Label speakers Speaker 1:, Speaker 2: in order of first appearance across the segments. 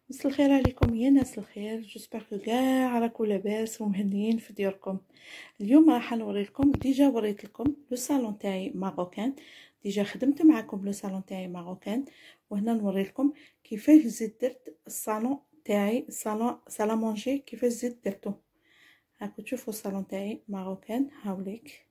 Speaker 1: مساء الخير عليكم يا ناس الخير. جسبر كاع راكم لاباس ومهنيين في ديوركم. اليوم راح نوري لكم، ديجا وريت لكم لو صالون تاعي ماروكان، ديجا خدمت معكم لو صالون تاعي ماروكان، وهنا نوري لكم كيفاش زيد درت الصالون تاعي، صالون مونجي كيفاش زيد درتو. هاكو تشوفوا الصالون تاعي ماروكان. هاوليك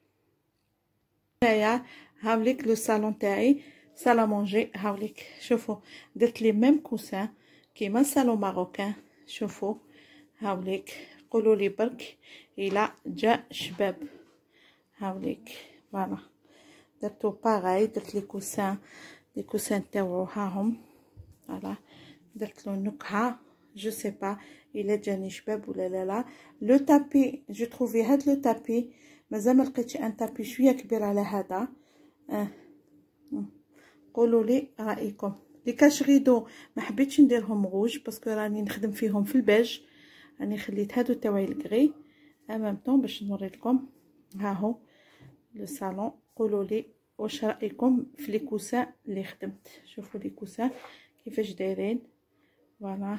Speaker 1: هنايا، هاوليك لو صالون تاعي صالون مونجي. هاوليك شوفوا درت لي ميم كوسان كيما صالون ماروكان. شوفوا هاوليك، قولوا لي برك الى جا شباب. هاوليك فوالا درتو باغاي، درت لي كوسان تاوعو هاهم. فوالا درت له نكهه، جو سي با الى جاني شباب ولا لا. لو تابي جو تروفي هاد لو تابي مازال ما لقيتش ان تابي شويه كبير على هذا. قولوا لي رايكم. لي كاش غيدو ما حبيتش نديرهم غوج باسكو راني نخدم فيهم في البيج، راني خليت هادو تاوعي الكغي امام طون باش نوري لكم. ها هو لو صالون. قولوا لي واش رايكم في لي كوسان اللي خدمت. شوفوا لي كوسان كيفاش دايرين. فوالا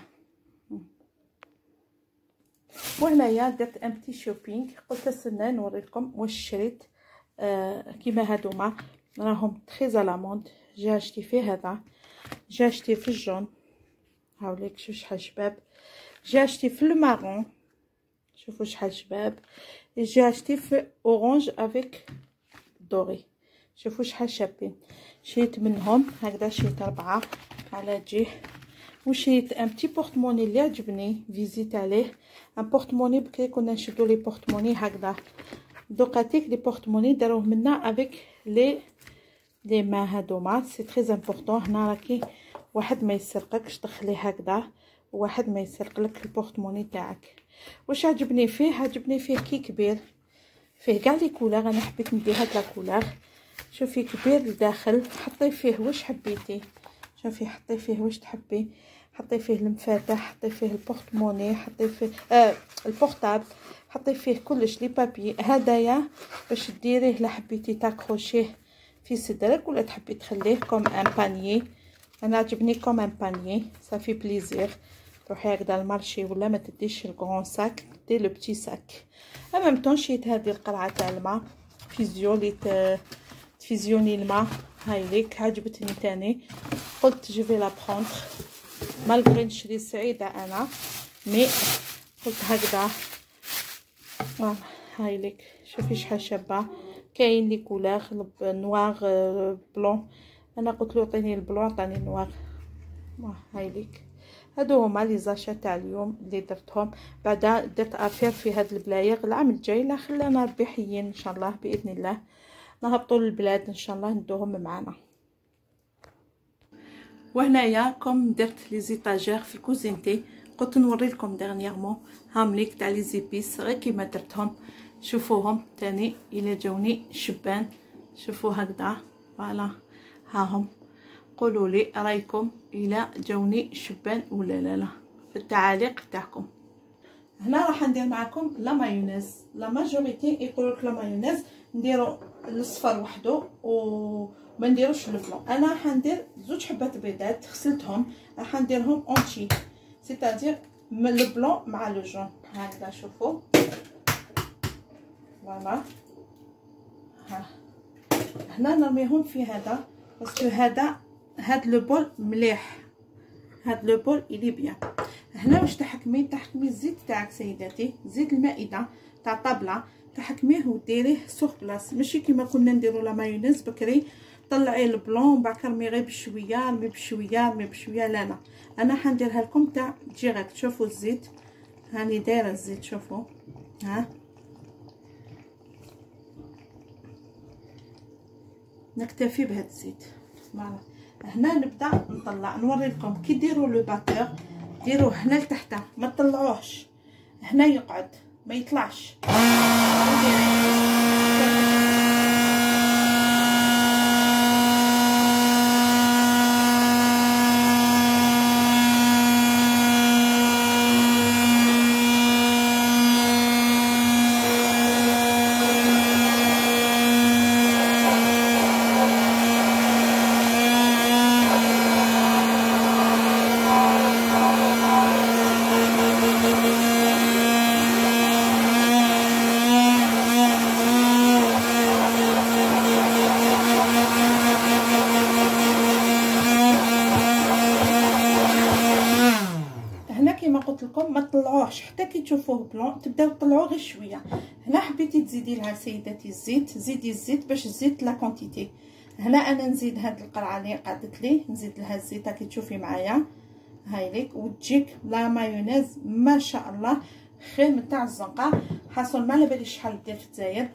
Speaker 1: وهنايا درت ان بتي شوبينغ، قلت استنى نوري لكم واش شريت. كيما هادوما راهم تري على مود. جا اشتي فيه هذا، جا اشتي في الجون. هاوليك شوف شحال شباب. جا اشتي في المارون، شوفوا شحال شباب. جا اشتي في اورانج افيك دوري، شوفوا شحال شابين. شريت منهم هكذا، شريت 4 على جيه. وشريت ان بتي بورتموني اللي عجبني، فيزيت عليه. ان بورتموني بكري كنا نشدو لي بورتموني هكذا، دوكاتيك لي بورتموني داروه منا افيك لي مان هادوما. سي تري امبورطون. هنا راكي واحد ما يسرقكش، دخليه هكذا وواحد ما يسرق لك البورتموني تاعك. واش عجبني فيه؟ عجبني فيه كي كبير، فيه كاع لي كولور. انا حبيت ندير هاد لا كولور. شوفي كبير لداخل، حطي فيه واش حبيتي. شوفي حطي فيه واش تحبي، حطي فيه المفاتح، حطي فيه البورتموني، حطي فيه البورطابل، حطي فيه كلش لي بابي. هدايا باش ديريه لا حبيتي تاكروشيه في صدرك ولا تحبي تخليه كوم ان بانيي. انا عجبني كوم ان بانيي، صافي بليزير. تروحي هكذا المارشي ولا ما تديش الكرون ساك، دي لو بتي ساك. امام طون شريت هذه القرعه تاع الماء فيزيو لي تفيزيوني الماء. هاي ليك عجبتني تاني، قلت جو في لا بروندر مالغري نشري سعيده انا، مي قلت هكذا. هاي ليك شوفي شحال شابه. كاين لي كولور نوار بلون، انا قلت له عطيني البلون عطاني نوار. هاي ليك هادو هما لي زاشا تاع اليوم اللي درتهم. بعدا درت افير في هاد البلايغ العام الجاي، لا خلانا ربي حيين ان شاء الله باذن الله نهبطوا للبلاد ان شاء الله ندوهم معنا. وهنايا كوم درت لي زيتاجير في الكوزينتي، قلت نوري لكم ديرنييرمون هامليك تاع لي زيبيس غير كيما درتهم. شوفوهم تاني الى جاوني شبان. شوفوا هكذا فوالا هاهم. قولوا لي رايكم الى جاوني شبان ولا لا في التعاليق تاعكم. هنا راح ندير معكم لا مايونيز. لا ماجوريتي يقولوا لك لا مايونيز نديرو الصفر وحده وما نديروش البلون. انا حندير 2 حبات بيضات غسلتهم، راح نديرهم اونتي سيتادير من البلون مع لو جون هكذا. شوفوا فوالا ها. هنا نرميهم في هذا باسكو هاد لو بول مليح، هاد لو بول الي بيان. هنا واش تحكمي الزيت تاعك سيداتي، زيت المائده تاع طابله تحكميه وديريه سوغ بلاص، ماشي كيما كنا نديرو لا مايونيز بكري طلعي البلون بعد رمي غير بشويه رمي بشويه رمي بشويه. لا انا حنديرها لكم تاع ديريكت. شوفوا الزيت، هاني دايره الزيت. شوفوا ها نكتفي بهذا الزيت. فوالا هنا نبدا نطلع نوري لكم كي ديروا لو باتور. ديروه هنا لتحت، ما تطلعوهش هنا يقعد ما يطلعش. قلت لكم ما تطلعوهش حتى كي تشوفوه بلون تبداو تطلعوه غير شويه. هنا حبيتي تزيدي لها سيداتي الزيت، زيدي الزيت باش تزيد لا كونتيتي. هنا انا نزيد هاد القرعه اللي قعدت لي، نزيد لها الزيت كي تشوفي معايا هاي ليك، وتجيك لا مايونيز ما شاء الله خير من تاع الزنقه. حاصل ما على باليش شحال دير في الجزائر.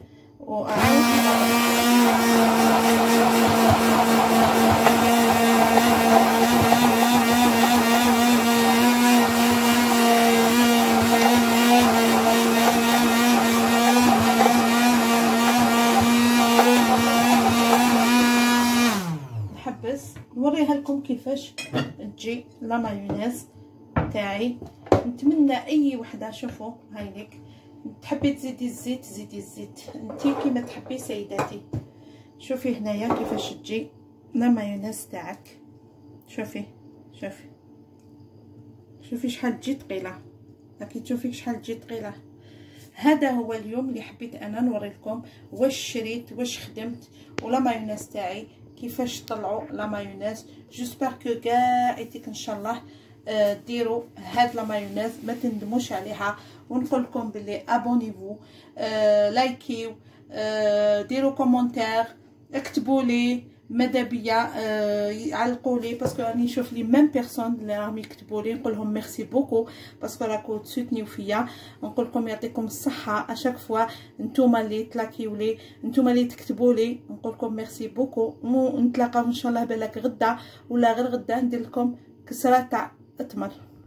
Speaker 1: نحبس نوريها لكم كيفاش تجي لا مايونيز تاعي. نتمنى اي وحده شوفوا هاي ليك، تحبي تزيدي الزيت زيدي الزيت، انتي كيما تحبي سيداتي. شوفي هنايا كيفاش تجي لا مايونيز تاعك، شوفي شوفي شوفي شحال تجي ثقيله، راكي تشوفي شحال تجي ثقيله. هذا هو اليوم اللي حبيت انا نوري لكم واش شريت واش خدمت ولا مايونيز تاعي كيفاش طلعوا لا مايونيز. جيسبر كو كاع يتيك ان شاء الله ديروا هاد لا مايونيز ما تندموش عليها. ونقول لكم بلي ابونيفو، لايكيو، ديروا كومونتير، اكتبوا لي ماذا بيا، علقوا لي باسكو راني نشوف لي ميم بيرسون اللي راهم يكتبوا لي، نقول لهم ميرسي بوكو باسكو راكو تسوتنيو فيا. نقول لكم يعطيكم الصحه اشاك فوا نتوما اللي تلاكيو لي، نتوما اللي تكتبوا لي، نقول لكم ميرسي بوكو. ونتلاقاو ان شاء الله بالك غدا ولا غير غدا ندير لكم كسره تاع التمر.